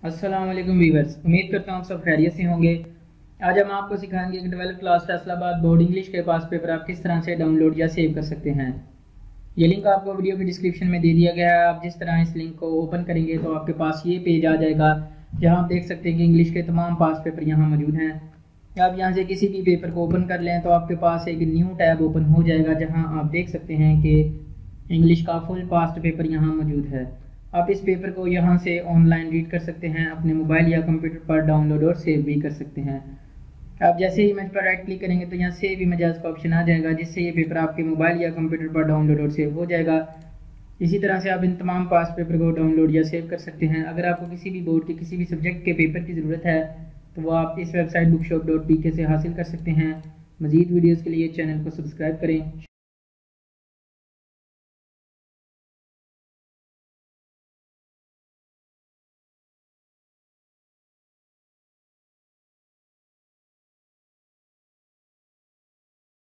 अस्सलाम वालेकुम वीवर्स, उम्मीद करता हूँ आप सब खैरियत से होंगे। आज हम आपको सिखाएंगे कि 12th class Faisalabad board English के पास पेपर आप किस तरह से डाउनलोड या सेव कर सकते हैं। ये लिंक आपको वीडियो की डिस्क्रिप्शन में दे दिया गया है। आप जिस तरह इस लिंक को ओपन करेंगे तो आपके पास ये पेज आ जाएगा जहाँ आप देख सकते हैं कि इंग्लिश के तमाम पास पेपर यहाँ मौजूद हैं। आप यहाँ से किसी भी पेपर को ओपन कर लें तो आपके पास एक न्यू टैब ओपन हो जाएगा जहाँ आप देख सकते हैं कि इंग्लिश का फुल पास्ट पेपर यहाँ मौजूद है। आप इस पेपर को यहाँ से ऑनलाइन रीड कर सकते हैं, अपने मोबाइल या कंप्यूटर पर डाउनलोड और सेव भी कर सकते हैं। आप जैसे ही इमेज पर राइट क्लिक करेंगे तो यहाँ सेव इमेजेस का ऑप्शन आ जाएगा, जिससे ये पेपर आपके मोबाइल या कंप्यूटर पर डाउनलोड और सेव हो जाएगा। इसी तरह से आप इन तमाम पास पेपर को डाउनलोड या सेव कर सकते हैं। अगर आपको किसी भी बोर्ड के किसी भी सब्जेक्ट के पेपर की ज़रूरत है तो वो आप इस वेबसाइट bookshop.pk से हासिल कर सकते हैं। मज़ीद वीडियोज़ के लिए चैनल को सब्सक्राइब करें।